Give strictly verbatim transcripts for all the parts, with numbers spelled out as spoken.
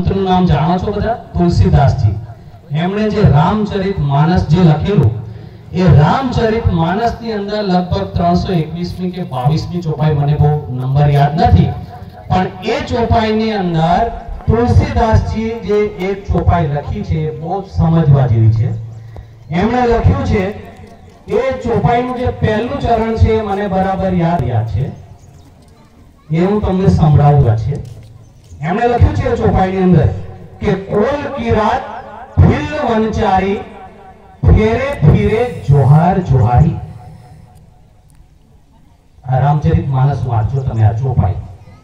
સંતનું નામ જાણો છો બધા? તુલસીદાસજી. એમણે જે રામચરિત માનસ જે લખેલું, એ રામચરિત માનસ ની અંદર લગભગ ત્રણસો એકવીસમી કે બાવીસમી ચોપાઈ, મને બહુ નંબર યાદ નથી, પણ એ ચોપાઈની અંદર તુલસીદાસજી જે એક ચોપાઈ લખી છે બહુ સમજવા જેવી છે. એમણે લખ્યું છે, એ ચોપાઈનું જે પહેલું ચરણ છે મને બરાબર યાદ યાદ છે, એ હું તમને સંભળાવું છે. એમણે લખ્યું છે ચોપાઈની અંદર કે કોલ કી રાત ફિલ વનચારી ફેરે ફીરે જોહાર જોહારી. આ રામચરિત માનસ વાંચો તમે, આ ચોપાઈ.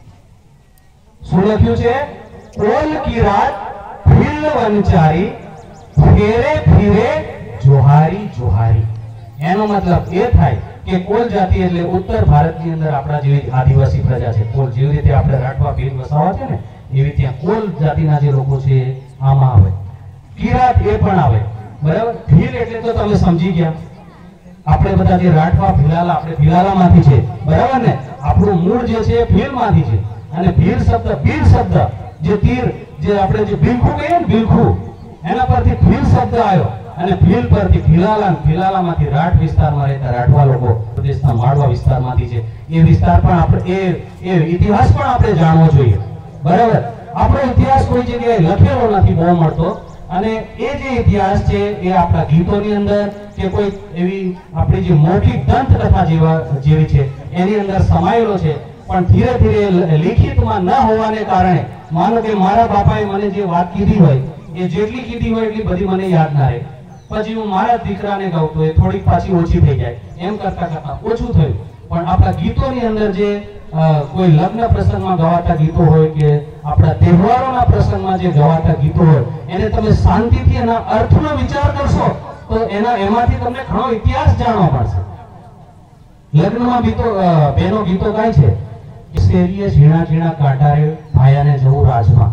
શું લખ્યું છે? કોલ કી રાત ફિલ વનચારી ફેરે ફીરે જોહારી જોહારી. એનો મતલબ એ થાય કે કોલ જાતિ એટલે ઉત્તર ભારતની અંદર આપણા જેવી આદિવાસી પ્રજા છે. કોલ જેવી રીતે આપણે રાઠવા ભીલ વસાવા છે ને, એવી ત્યાં કોલ જાતિના જે લોકો છે આમાં આવે. કિરાત એ પણ આવે, બરાબર. ભીલ એટલે તો તમે સમજી ગયા, આપણે બધા જે રાઠવા ભીલાલા, આપણે ભીલાલામાંથી છે, બરાબર ને. આપણું મૂળ જે છે એ ભીલમાંથી છે, અને ભીલ શબ્દ, ભીલ શબ્દ જે તીર, જે આપણે જે ભીલખું કહીએ ને, ભીલખું, એના પરથી ભીલ શબ્દ આવ્યો, અને ભીલ પરથી ભીલાલા, ભીલાલામાંથી રાઠ વિસ્તારમાં રહેતા રાઠવા લોકો પ્રદેશના માળવા વિસ્તારમાંથી છે. એ વિસ્તાર પણ આપણે, એ એ ઇતિહાસ પણ આપણે જાણવો જોઈએ, બરાબર. આપણો ઇતિહાસ કોઈ જગ્યાએ લખેલો નથી બહુ મળતો, અને એ જે ઇતિહાસ છે એ આપણા ગીતોની અંદર કે કોઈ એવી આપણી જે મૌખિક દંત કથા જેવા જેવી છે એની અંદર સમાયેલો છે. પણ ધીરે ધીરે લિખિતમાં ન હોવાને કારણે, માનો કે મારા બાપાએ મને જે વાત કીધી હોય એ જેટલી કીધી હોય એટલી બધી મને યાદ ના રહે, પછી હું મારા દીકરાને કહું તો એ થોડીક પાછી ઓછી થઈ જાય, એમ કરતા કરતા ઓછું થયું. પણ આપણા ગીતોની અંદર જે કોઈ લગ્ન પ્રસંગમાં ગવાતા ગીતો હોય કે આપણા તહેવારોના પ્રસંગમાં જે ગવાતા ગીતો હોય, એને તમે શાંતિથી એના અર્થનો વિચાર કરશો તો એના એમાંથી તમને ઘણો ઇતિહાસ જાણવા મળશે. લગ્નમાં ગીતો, બેનો ગીતો ગાય છે કે શેરીએ ઝીણા ઝીણા કાંટારે ભાયાને જવું રાજમાં.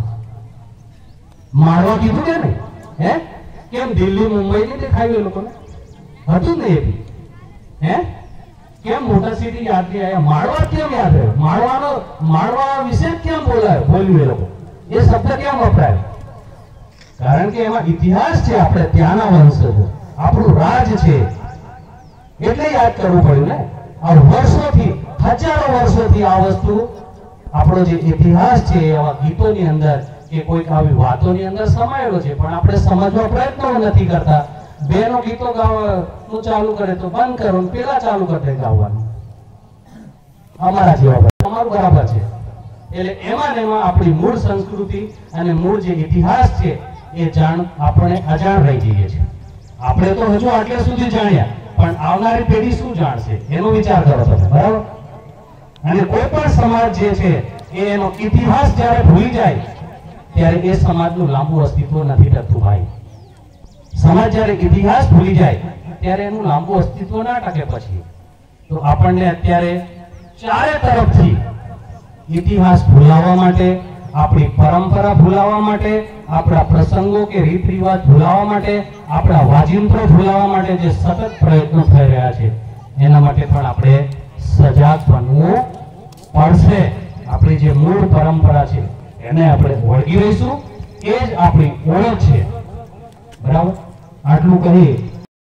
માળવા કીધું કે નહીં? હે કેમ દિલ્હી મુંબઈ નહીં દેખાયું એ લોકોને? હતું ને એ બી? હે કેમ મોટા સિટી યાદ નહીં આવ્યા? માળવા કેમ યાદ રહ્યો? માળવાનો, માળવા વિશે કેમ બોલાયો, બોલ્યું એ લોકો? એ શબ્દ કેમ વપરાયો? કારણ કે એમાં ઇતિહાસ છે, આપણે ત્યાંના વંશજો, આપણું રાજ છે, એટલે યાદ કરવું પડ્યું ને. આ વર્ષોથી, હજારો વર્ષોથી આ વસ્તુ, આપણો જે ઇતિહાસ છે એવા ગીતોની અંદર કે કોઈક આવી વાતોની અંદર સમાયેલો છે, પણ આપણે સમજવા પ્રયત્ન નથી કરતા. બેનો ગીતો ગાવાનું ચાલુ કરે તો બંધ કરો, પેલા ચાલુ કરી દે ગાવાનું. અમારા જેવા, અમારું બરાબર છે. એટલે એમાં ને એમાં આપણી મૂળ સંસ્કૃતિ અને મૂળ જે ઇતિહાસ છે એ જાણ આપણે અજાણ રહી જઈએ છીએ. આપણે તો હજુ આટલે સુધી જાણ્યા, પણ આવનારી પેઢી શું જાણશે એનો વિચાર કરો તમે, બરાબર. અને કોઈ પણ સમાજ જે છે એ એનો ઇતિહાસ જ્યારે ભૂલી જાય ત્યારે એ સમાજનું લાંબુ અસ્તિત્વ નથી ટકતું ભાઈ. સમાજ જ્યારે ઇતિહાસ ભૂલી જાય ત્યારે એનું લાંબુ અસ્તિત્વ ના ટકે. પછી તો આપણને અત્યારે ચારે તરફથી ઇતિહાસ ભૂલાવવા માટે, આપણી પરંપરા ભૂલાવવા માટે, આપણા પ્રસંગો કે રીત રિવાજ ભૂલાવવા માટે, આપણા વાજિંત્રો ભૂલાવવા માટે જે સતત પ્રયત્નો થઈ રહ્યા છે, એના માટે પણ આપણે સજાગ બનવું પડશે. આપણી જે મૂળ પરંપરા છે એને આપણે વળગી રહીશું, એ જ આપણી ઓળખ છે, બરાબર. આટલું કહી